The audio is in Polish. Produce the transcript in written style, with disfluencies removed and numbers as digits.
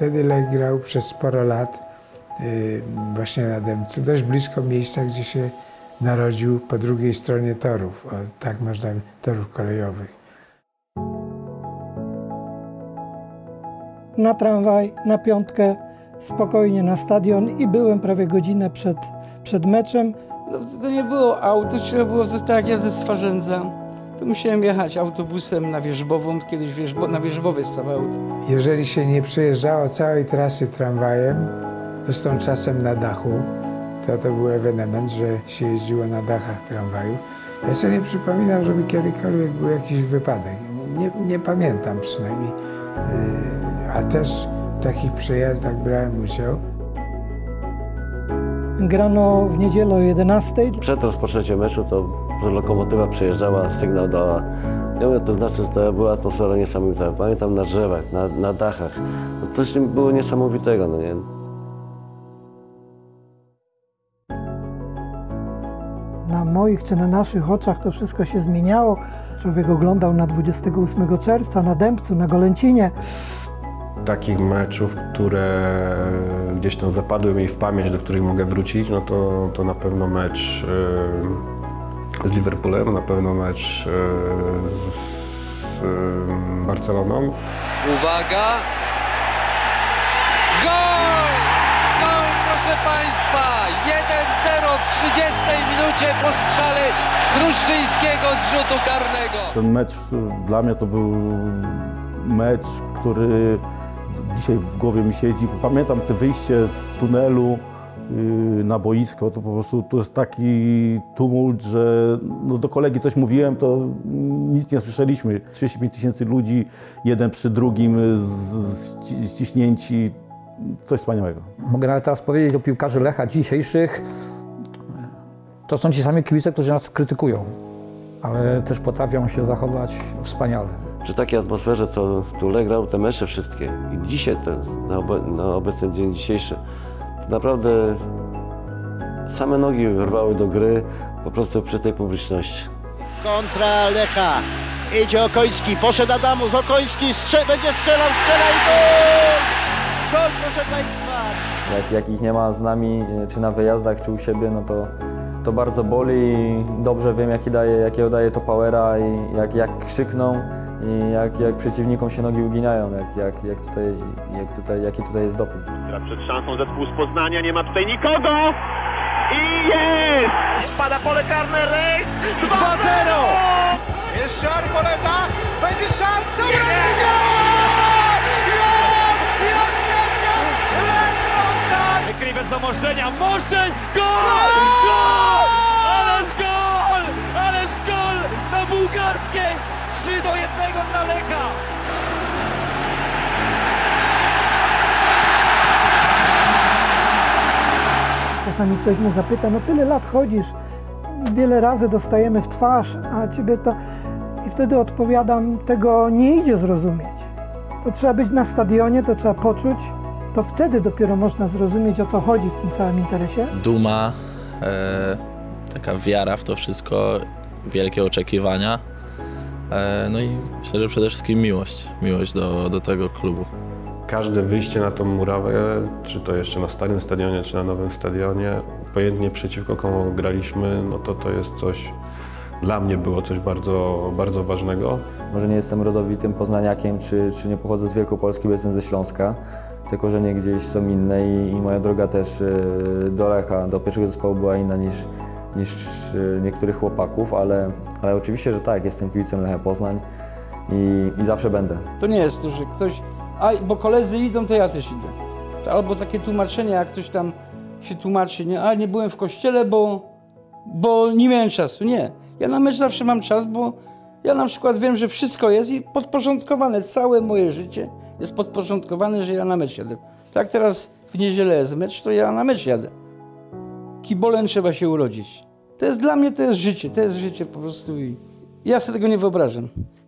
Wtedy Lech grał przez sporo lat właśnie na Dębcu, dość blisko miejsca, gdzie się narodził po drugiej stronie torów, tak można, torów kolejowych. Na tramwaj, na piątkę, spokojnie na stadion i byłem prawie godzinę przed meczem. No, to nie było auto, trzeba było zostać jak ja ze Stwarzędza. To musiałem jechać autobusem na Wierzbową, kiedyś na Wierzbowie stawało auto. Jeżeli się nie przejeżdżało całej trasy tramwajem, zresztą czasem na dachu, to był ewenement, że się jeździło na dachach tramwajów. Ja sobie nie przypominam, żeby kiedykolwiek był jakiś wypadek. Nie pamiętam przynajmniej, a też w takich przejazdach brałem udział. Grano w niedzielę o 11:00. Przed rozpoczęciem meczu to lokomotywa przejeżdżała, sygnał dała. Ja mówię, to znaczy, że to była atmosfera niesamowita. Pamiętam na drzewach, na dachach. No coś było niesamowitego, no nie? Na moich czy na naszych oczach to wszystko się zmieniało. Człowiek oglądał na 28 czerwca na Dębcu, na Golęcinie. Takich meczów, które gdzieś tam zapadły mi w pamięć, do których mogę wrócić, no to na pewno mecz z Liverpoolem, na pewno mecz z Barceloną. Uwaga! Gol! Gol, proszę Państwa! 1-0 w 30 minucie po strzale Kruszczyńskiego z rzutu karnego. Ten mecz dla mnie to był mecz, który dzisiaj w głowie mi siedzi. Pamiętam te wyjście z tunelu na boisko, to po prostu to jest taki tumult, że no do kolegi coś mówiłem, to nic nie słyszeliśmy. 35 000 ludzi, jeden przy drugim, ściśnięci, coś wspaniałego. Mogę nawet teraz powiedzieć o piłkarzy Lecha dzisiejszych. To są ci sami kibice, którzy nas krytykują, ale też potrafią się zachować wspaniale. Przy takiej atmosferze, co tu Lech grał te mecze wszystkie i dzisiaj, na obecny dzień dzisiejszy, to naprawdę same nogi rwały do gry po prostu przy tej publiczności. Kontra Lecha. Idzie Okoński, poszedł Adamus, Okoński będzie strzelał i gol! Gol, proszę Państwa! Jak ich nie ma z nami, czy na wyjazdach, czy u siebie, no to bardzo boli i dobrze wiem, jakiego daje to powera i jak krzykną i jak przeciwnikom się nogi uginają, jaki tutaj jest doping. Teraz przed szansą zespół z Poznania, nie ma tutaj nikogo i jest! Spada pole karne, Rejs, 2-0! Jeszcze Arboleta, będzie szansa! Wykryj bez domożdżenia, Moszczeń! Gol! Gol! Ależ gol! Ależ gol na Bułgarskiej! 3-1 dla Lecha! Czasami ktoś mnie zapyta, no tyle lat chodzisz, wiele razy dostajemy w twarz, a ciebie to... I wtedy odpowiadam, tego nie idzie zrozumieć. To trzeba być na stadionie, to trzeba poczuć, to wtedy dopiero można zrozumieć, o co chodzi w tym całym interesie. Duma, taka wiara w to wszystko, wielkie oczekiwania, no i myślę, że przede wszystkim miłość do tego klubu. Każde wyjście na tą murawę, czy to jeszcze na starym stadionie, czy na nowym stadionie, obojętnie przeciwko komu graliśmy, no to jest coś, dla mnie było coś bardzo, bardzo ważnego. Może nie jestem rodowitym poznaniakiem, czy nie pochodzę z Wielkopolski, bo jestem ze Śląska. Te korzenie gdzieś są inne i moja droga też do Lecha, do pierwszego zespołu była inna niż niektórych chłopaków, ale oczywiście, że tak, jestem kibicem Lecha Poznań i zawsze będę. To nie jest to, że ktoś, bo koledzy idą, to ja też idę. Albo takie tłumaczenie, jak ktoś tam się tłumaczy, nie byłem w kościele, bo nie miałem czasu. Nie, ja na mecz zawsze mam czas, bo ja na przykład wiem, że wszystko jest i podporządkowane, całe moje życie jest podporządkowane, że ja na mecz jadę. Tak teraz w niedzielę jest mecz, to ja na mecz jadę. Kibolem trzeba się urodzić. To jest dla mnie, to jest życie po prostu i ja sobie tego nie wyobrażam.